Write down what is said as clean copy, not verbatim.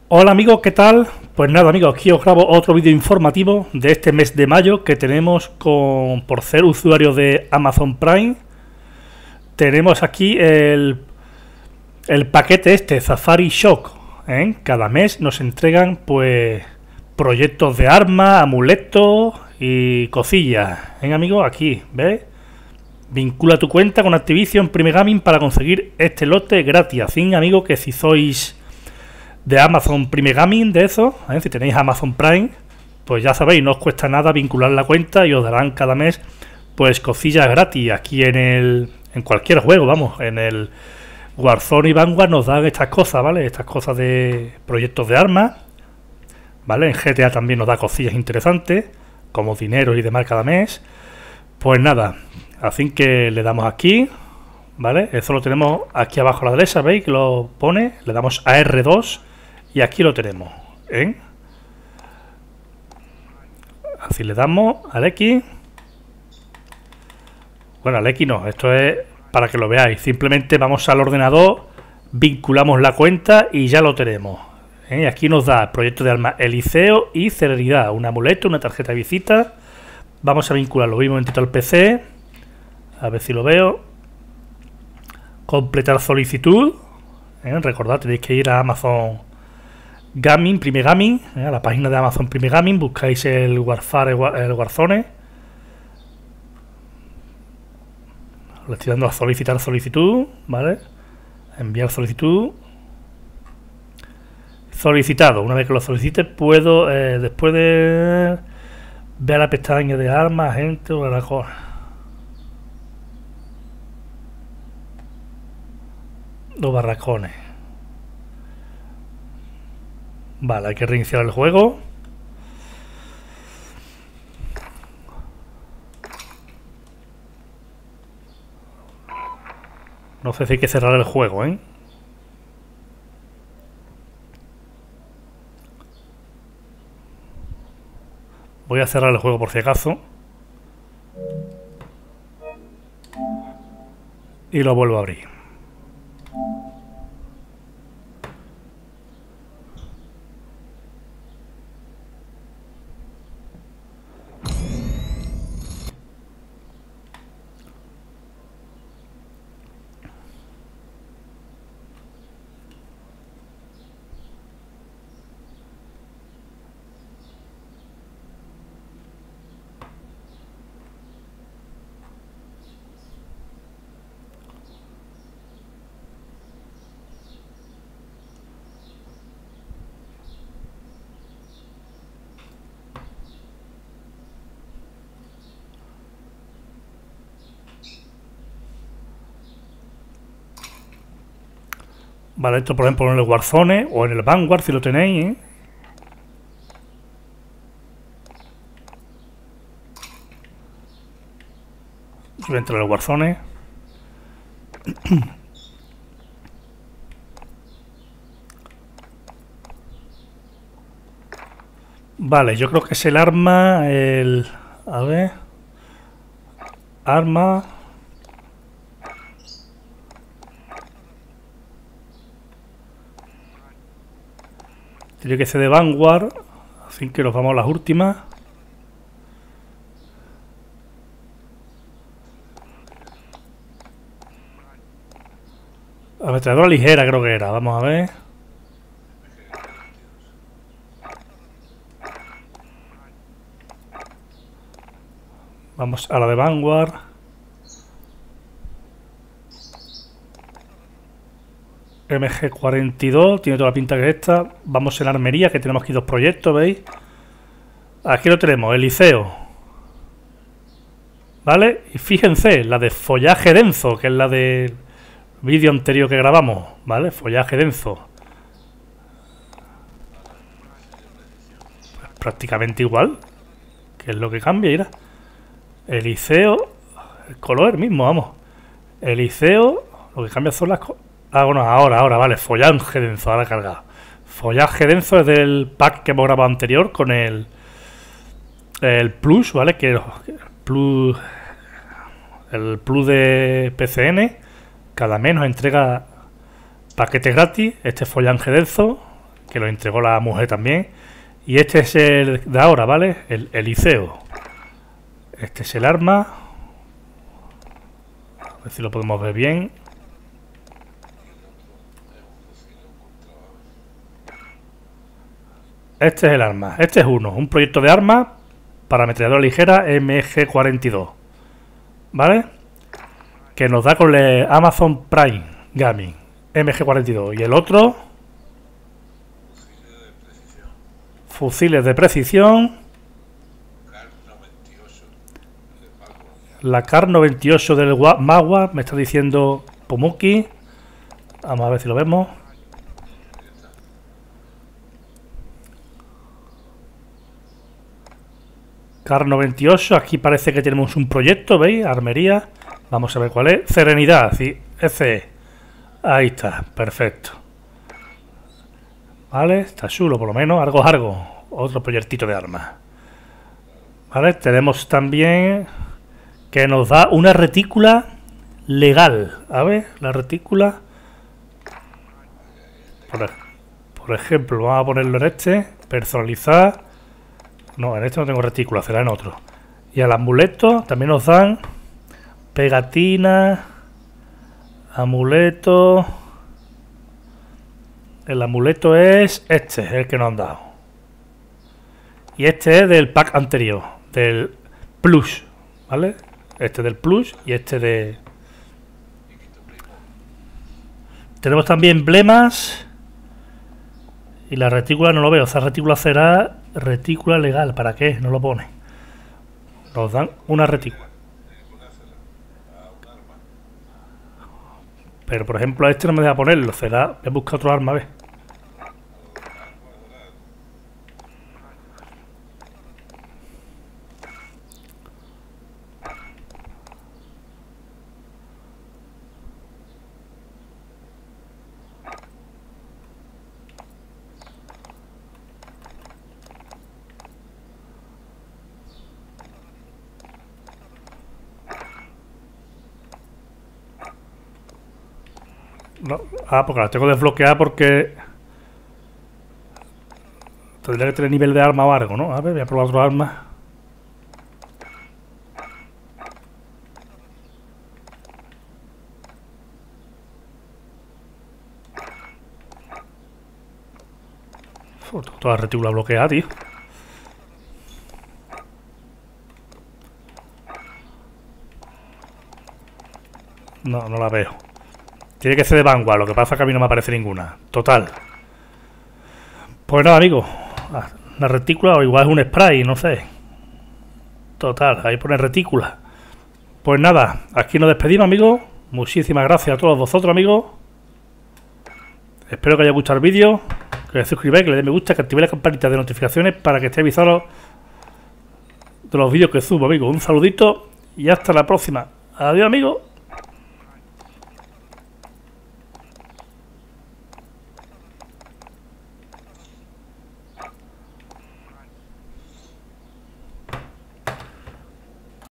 Hola amigos, ¿qué tal? Pues nada amigos, aquí os grabo otro vídeo informativo de este mes de mayo que tenemos por ser usuarios de Amazon Prime. Tenemos aquí el paquete Safari Shock, ¿eh? Cada mes nos entregan pues proyectos de armas, amuletos y cosillas, ¿eh amigos? Aquí, ¿ves? Vincula tu cuenta con Activision Prime Gaming para conseguir este lote gratis. Así amigos, que si sois de Amazon Prime Gaming, de eso, si tenéis Amazon Prime, pues ya sabéis, no os cuesta nada vincular la cuenta y os darán cada mes pues cosillas gratis. Aquí en cualquier juego, vamos, en el Warzone y Vanguard nos dan estas cosas, ¿vale? Estas cosas de proyectos de armas, ¿vale? En GTA también nos da cosillas interesantes, como dinero y demás cada mes. Pues nada, así que le damos aquí, ¿vale? Eso lo tenemos aquí abajo a la derecha, ¿veis? Que lo pone, le damos a R2 y aquí lo tenemos, ¿eh? Así le damos al X. Bueno, al X no, esto es para que lo veáis. Simplemente vamos al ordenador, vinculamos la cuenta y ya lo tenemos, ¿eh? Y aquí nos da proyecto de armas Eliseo y celeridad, un amuleto, una tarjeta de visita. Vamos a vincularlo, voy un momentito al PC, a ver si lo veo. Completar solicitud, recordad, tenéis que ir a Amazon Gaming, Prime Gaming, a la página de Amazon Prime Gaming, buscáis el Warzone. Le estoy dando a solicitar solicitud, ¿vale? Enviar solicitud. Solicitado. Una vez que lo solicite, puedo, después de ver la pestaña de armas, gente o la cosa. Los barracones. Vale, hay que reiniciar el juego. No sé si hay que cerrar el juego, ¿eh? Voy a cerrar el juego por si acaso. Y lo vuelvo a abrir. Vale, esto por ejemplo en el Warzone o en el Vanguard si lo tenéis, ¿eh? Voy a entrar en el Warzone. Vale, yo creo que es el arma, a ver... Arma... Tiene que ser de Vanguard, así que nos vamos a las últimas. Ametralladora ligera creo que era, vamos a ver. Vamos a la de Vanguard. MG42, tiene toda la pinta que esta. Vamos en armería, que tenemos aquí dos proyectos, ¿veis? Aquí lo tenemos, Eliseo. ¿Vale? Y fíjense, la de follaje denso, que es la del vídeo anterior que grabamos, ¿vale? Follaje denso. Pues prácticamente igual, que es lo que cambia, mira. Eliseo, el color es el mismo, vamos. Eliseo, lo que cambia son las cosas. Ah, bueno, ahora, vale, follaje denso, ahora cargado. Follaje denso es del pack que hemos grabado anterior con el Plus, ¿vale? Que el Plus de PCN cada mes nos entrega paquete gratis, este follaje denso, que lo entregó la mujer también. Y este es el de ahora, ¿vale? El Eliseo. Este es el arma. A ver si lo podemos ver bien. Este es el arma. Este es un proyecto de arma para ametralladora ligera MG42. ¿Vale? Que nos da con el Amazon Prime Gaming MG42. Y el otro, fusiles de precisión. La CAR 98 del Magua, me está diciendo Pumuki. Vamos a ver si lo vemos. CAR 98, aquí parece que tenemos un proyecto, ¿veis? Armería. Vamos a ver cuál es. Serenidad, sí, ese. Ahí está, perfecto. Vale, está chulo, por lo menos. Algo. Otro proyectito de armas. Vale, tenemos también que nos da una retícula legal. A ver, la retícula. Por ejemplo, vamos a ponerlo en este. Personalizar. No, en este no tengo retícula, será en otro. Y al amuleto también nos dan pegatinas, amuleto. El amuleto es este, el que nos han dado. Y este es del pack anterior, del Plus, ¿vale? Este del Plus y este de... Tenemos también emblemas. Y la retícula no lo veo, esa retícula será retícula legal. ¿Para qué? No lo pone. Nos dan una retícula. Pero por ejemplo a este no me deja ponerlo. Será... Voy a buscar otro arma, a ver. No. Ah, porque la tengo desbloqueada porque tendría que tener nivel de arma o algo, ¿no? A ver, voy a probar otro arma. Toda la retícula bloqueada, tío. No, no la veo. Tiene que ser de Vanguard, lo que pasa es que a mí no me aparece ninguna. Total. Pues nada, amigos. La retícula, o igual es un spray, no sé. Total, ahí pone retícula. Pues nada, aquí nos despedimos, amigos. Muchísimas gracias a todos vosotros, amigos. Espero que os haya gustado el vídeo. Que os suscribáis, que le deis me gusta, que activéis la campanita de notificaciones para que estéis avisados de los vídeos que subo, amigos. Un saludito y hasta la próxima. Adiós, amigos.